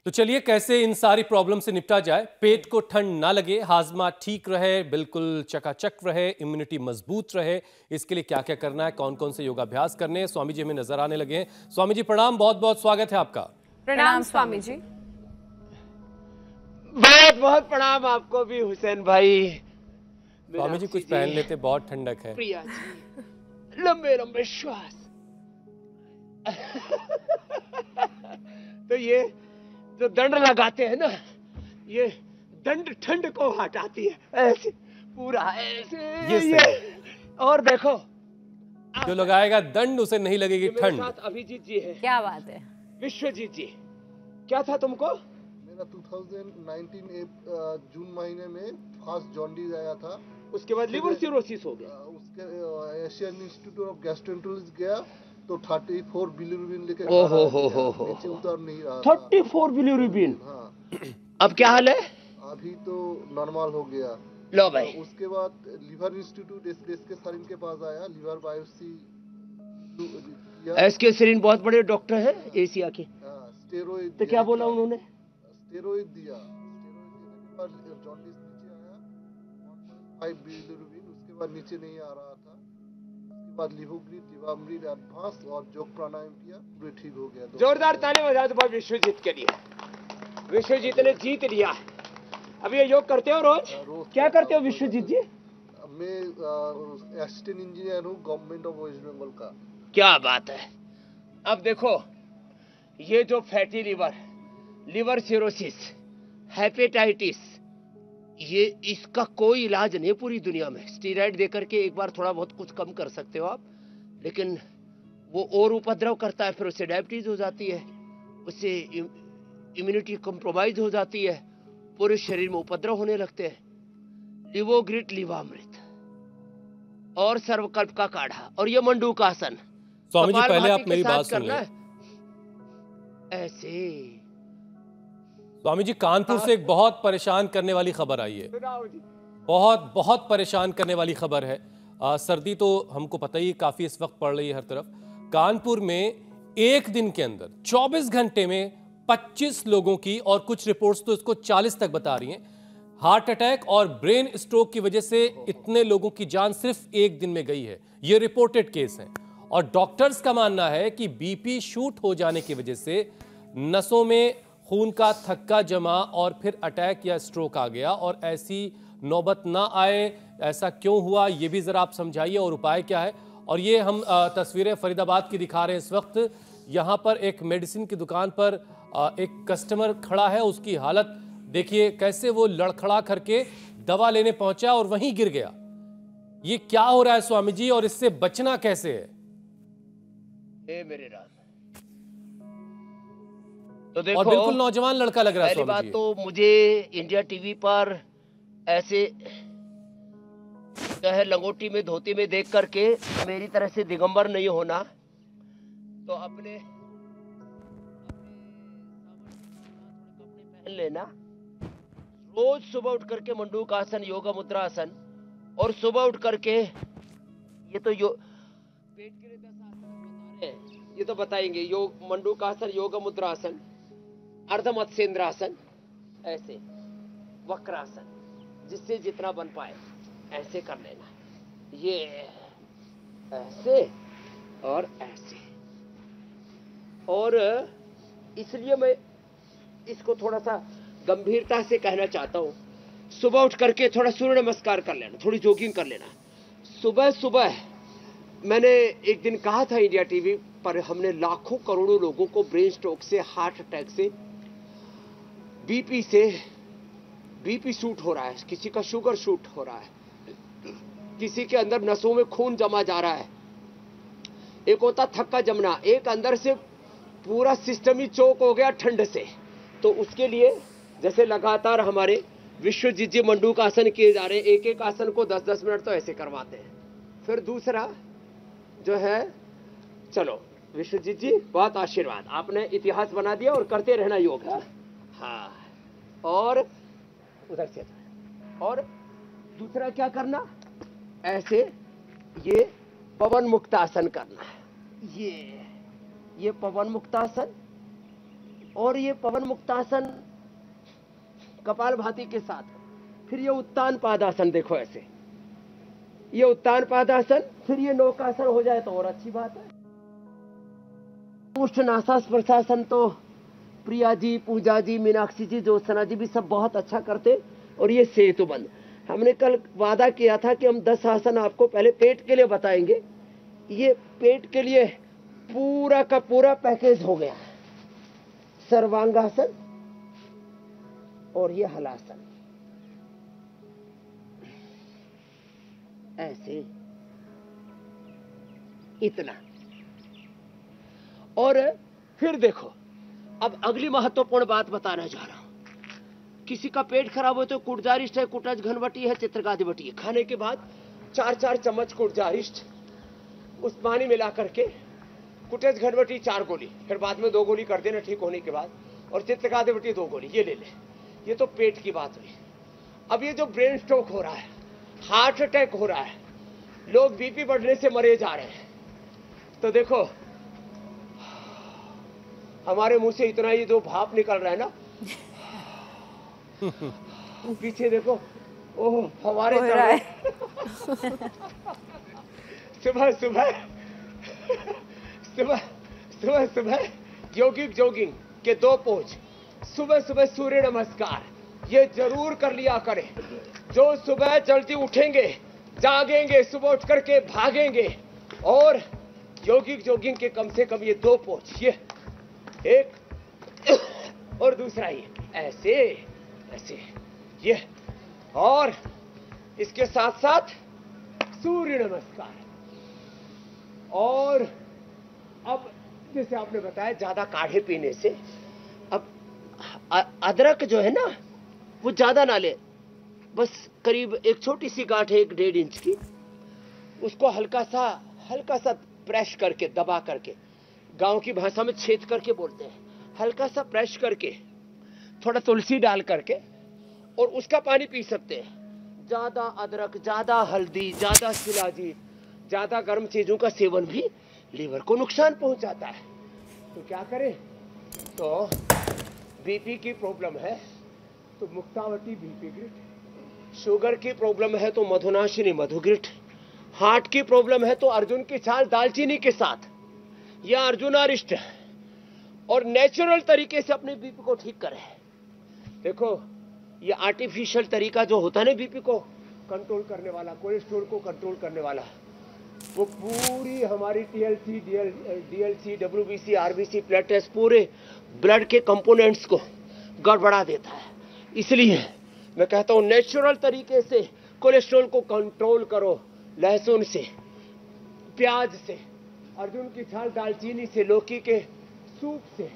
तो चलिए कैसे इन सारी प्रॉब्लम से निपटा जाए, पेट को ठंड ना लगे, हाजमा ठीक रहे, बिल्कुल चकाचक रहे, इम्यूनिटी मजबूत रहे, इसके लिए क्या क्या करना है, कौन कौन से योगाभ्यास करने हैं, स्वामी जी हमें नजर आने लगे हैं। स्वामी जी प्रणाम, बहुत बहुत स्वागत है आपका। प्रणाम स्वामी जी। बहुत बहुत प्रणाम आपको भी हुसैन भाई। स्वामी जी कुछ पहन लेते, बहुत ठंडक है। प्रिया जी, लंबे लंबे श्वास। तो ये जो दंड लगाते हैं ना, ये दंड ठंड को हटाती है, ऐसे पूरा ऐसे ये। और देखो, जो लगाएगा दंड उसे नहीं लगेगी ठंड। साथ अभिजीत जी है। क्या बात है। विश्वजीत जी, क्या था तुमको? मेरा 2019 जून महीने में फर्स्ट जॉन्डिस आया था। उसके बाद लिवर सिरोसिस हो गया। उसके एशियन इंस्टीट्यूट ऑफ गैस्ट्रोएंटरोलॉजी गया तो 34 बिलिरुबिन लेके नीचे उतर नहीं रहा। 34 बिलिरुबिन। हाँ। अब क्या हाल है? अभी तो नॉर्मल हो गया। लो भाई। उसके बाद लिवर इंस्टीट्यूट एसके सरीन के पास आया, लिवर बायोप्सी किया। एसके सरीन बहुत बड़े डॉक्टर हैं एशिया के। स्टेरॉइड। तो क्या बोला उन्होंने? स्टेरॉइड दिया। स्टेरॉइड देने के बाद जॉन्डिस नीचे आया 1.5 बिलिरुबिन। उसके बाद नीचे नहीं आ रहा था। उसके बाद लिवोग्रिड, लिवामृत एडवांस और योग प्राणायाम किया, पूरे ठीक हो गया। जोरदार ताली बजा दो विश्वजीत के लिए। विश्वजीत ने जीत लिया। अब ये योग करते हो रोज? क्या करते हो विश्वजीत जी? मैं असिस्टेंट इंजीनियर हूँ गवर्नमेंट ऑफ वेस्ट बंगाल का। क्या बात है। अब देखो, ये जो fatty liver, liver cirrhosis, hepatitis, ये इसका कोई इलाज नहीं पूरी दुनिया में। स्टीरॉइड देकर के एक बार थोड़ा बहुत कुछ कम कर सकते हो आप, लेकिन वो और उपद्रव करता है, फिर उससे डायबिटीज हो जाती है, उससे इम्यूनिटी कॉम्प्रोमाइज हो जाती है, पूरे शरीर में उपद्रव होने लगते हैं। लिवोग्रिड, लिवामृत और सर्वकल्प का काढ़ा और ये मंडूकासन। स्वामी जी पहले आप मेरी बात सुन लें। ऐसे स्वामी जी कानपुर से एक बहुत परेशान करने वाली खबर आई है। बहुत बहुत परेशान करने वाली खबर है। सर्दी तो हमको पता ही काफी इस वक्त पड़ रही है हर तरफ। कानपुर में एक दिन के अंदर 24 घंटे में 25 लोगों की, और कुछ रिपोर्ट्स तो इसको 40 तक बता रही हैं, हार्ट अटैक और ब्रेन स्ट्रोक की वजह से इतने लोगों की जान सिर्फ एक दिन में गई है। ये रिपोर्टेड केस हैं और डॉक्टर्स का मानना है कि बीपी शूट हो जाने की वजह से नसों में खून का थक्का जमा और फिर अटैक या स्ट्रोक आ गया, और ऐसी नौबत ना आए, ऐसा क्यों हुआ ये भी ज़रा आप समझाइए और उपाय क्या है। और ये हम तस्वीरें फरीदाबाद की दिखा रहे हैं इस वक्त। यहाँ पर एक मेडिसिन की दुकान पर एक कस्टमर खड़ा है, उसकी हालत देखिए कैसे वो लड़खड़ा करके दवा लेने पहुंचा और वहीं गिर गया। ये क्या हो रहा है स्वामी जी, और इससे बचना कैसे है? मेरे राम, तो देखो, और बिल्कुल नौजवान लड़का लग रहा है। पहली बात तो मुझे इंडिया टीवी पर ऐसे जो है लंगोटी में धोती में देख करके मेरी तरह से दिगंबर नहीं होना, तो अपने पहन लेना। रोज सुबह उठ करके मंडूकासन, योगा मुद्रा आसन, और सुबह उठ करके ये तो पेट के लिए 10 आसन बता रहे हैं, ये तो बताएंगे। योग मंडूकासन, योगा मुद्रा आसन, अर्धमत्स्येंद्रासन, ऐसे वक्रासन, जिससे जितना बन पाए ऐसे कर लेना। ये ऐसे और ऐसे। और इसलिए मैं इसको थोड़ा सा गंभीरता से कहना चाहता हूँ। सुबह उठ करके थोड़ा सूर्य नमस्कार कर लेना, थोड़ी जॉगिंग कर लेना सुबह सुबह। मैंने एक दिन कहा था इंडिया टीवी पर, हमने लाखों करोड़ों लोगों को ब्रेन स्ट्रोक से, हार्ट अटैक से, बीपी से, बीपी शूट हो रहा है, किसी का शुगर शूट हो रहा है, किसी के अंदर नसों में खून जमा जा रहा है, एक होता थक्का जमना, एक अंदर से पूरा सिस्टम ही चोक हो गया ठंड से। तो उसके लिए जैसे लगातार हमारे विश्वजीत जी मंडूकासन किए जा रहे हैं, एक एक आसन को 10-10 मिनट तो ऐसे करवाते हैं। फिर दूसरा जो है, चलो विश्वजीत जी बहुत आशीर्वाद, आपने इतिहास बना दिया, और करते रहना योग। हाँ, और उधर से, और दूसरा क्या करना, ऐसे ये पवन मुक्तासन करना है, ये पवन मुक्तासन, और ये पवन मुक्तासन कपालभाति के साथ, फिर ये उत्तान पादासन, देखो ऐसे ये उत्तान पादासन, फिर ये नौकासन हो जाए तो और अच्छी बात है। उष्णासा स्पर्शासन तो प्रिया जी, पूजा जी, मीनाक्षी जी, ज्योत्सना जी भी सब बहुत अच्छा करते। और ये सेतुबंध, हमने कल वादा किया था कि हम 10 आसन आपको पहले पेट के लिए बताएंगे। ये पेट के लिए पूरा का पूरा पैकेज हो गया। सर्वांगासन और ये हलासन, ऐसे इतना। और फिर देखो, अब अगली महत्वपूर्ण बात बताना चाह रहा हूं। किसी का पेट खराब हो तो कुटजारिष्ट है, कुटज घनवटी है, चित्रगादिवटी है। खाने के बाद 4-4 चम्मच कुटजारिष्ट उस पानी मिला करके, कुटज घनवटी 4 गोली, फिर बाद में 2 गोली कर देना ठीक होने के बाद, और चित्रगादिवटी 2 गोली, ये ले ले। ये तो पेट की बात हुई। अब ये जो ब्रेन स्ट्रोक हो रहा है, हार्ट अटैक हो रहा है, लोग बीपी बढ़ने से मरे जा रहे हैं, तो देखो हमारे मुंह से इतना ही जो भाप निकल रहा है ना, पीछे देखो, ओह फवारे चल रहे हैं। सुबह सुबह सुबह सुबह सुबह योगिक जॉगिंग के 2 पोज, सुबह सुबह सूर्य नमस्कार, ये जरूर कर लिया करें। जो सुबह जल्दी उठेंगे, जागेंगे, सुबह उठ करके भागेंगे, और योगिक जॉगिंग के कम से कम ये 2 पोज, ये एक और दूसरा ये ऐसे ऐसे, ये, और इसके साथ साथ सूर्य नमस्कार। और अब जैसे आपने बताया ज्यादा काढ़े पीने से, अब अदरक जो है ना वो ज्यादा ना ले, बस करीब एक छोटी सी गांठ है 1-1.5 इंच की, उसको हल्का सा प्रेस करके, दबा करके, गांव की भाषा में छेद करके बोलते हैं, हल्का सा प्रेस करके, थोड़ा तुलसी डाल करके, और उसका पानी पी सकते हैं। ज्यादा अदरक, ज्यादा हल्दी, ज्यादा शिलाजीत, ज्यादा गर्म चीजों का सेवन भी लीवर को नुकसान पहुंचाता है। तो क्या करें? तो बीपी की प्रॉब्लम है तो मुक्तावती बीपी ग्रिट, शुगर की प्रॉब्लम है तो मधुनाशिनी मधुग्रिट, हार्ट की प्रॉब्लम है तो अर्जुन की छाल दालचीनी के साथ, या अर्जुनारिष्ट, और नेचुरल तरीके से अपने बीपी को ठीक करें। देखो ये आर्टिफिशियल तरीका जो होता है ना बीपी को कंट्रोल करने वाला, कोलेस्ट्रॉल को कंट्रोल करने वाला, वो पूरी हमारी TLC, DLC, WBC, RBC, platelets, पूरे ब्लड के कंपोनेंट्स को गड़बड़ा देता है। इसलिए मैं कहता हूं नेचुरल तरीके से कोलेस्ट्रॉल को कंट्रोल करो, लहसुन से, प्याज से, अर्जुन की छाल दालचीनी से, लौकी के सूप से,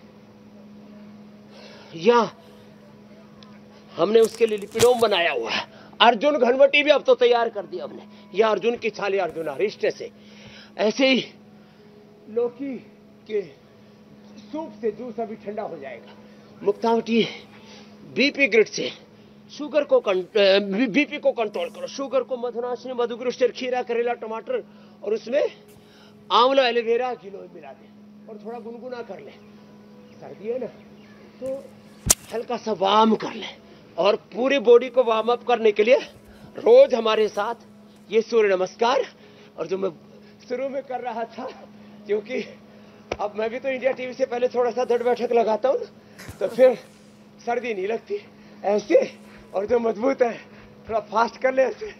या हमने उसके लिए लिपिडोम बनाया हुआ है, अर्जुन घनवटी भी अब तो तैयार कर दिया हमने, या अर्जुन की छाल या अर्जुन अरिष्ट से। ऐसे ही लौकी के सूप से जूस अभी ठंडा हो जाएगा। मुक्तावटी बीपी ग्रिड से शुगर को बीपी को कंट्रोल करो, शुगर को मधुनाशिनी मधुग्रिट, खीरा, करेला, टमाटर, और उसमें आंवला, एलोवेरा किलो मिला दे और थोड़ा गुनगुना कर ले। सर्दी है ना तो हल्का सा वार्म कर ले, और पूरी बॉडी को वार्म अप करने के लिए रोज हमारे साथ ये सूर्य नमस्कार, और जो मैं शुरू में कर रहा था, क्योंकि अब मैं भी तो इंडिया टीवी से पहले थोड़ा सा दौड़ बैठक लगाता हूँ तो फिर सर्दी नहीं लगती ऐसे, और जो मजबूत है थोड़ा फास्ट कर ले ऐसे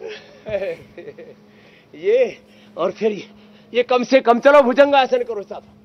ये, और फिर ये कम से कम, चलो भुजंगासन करो सब।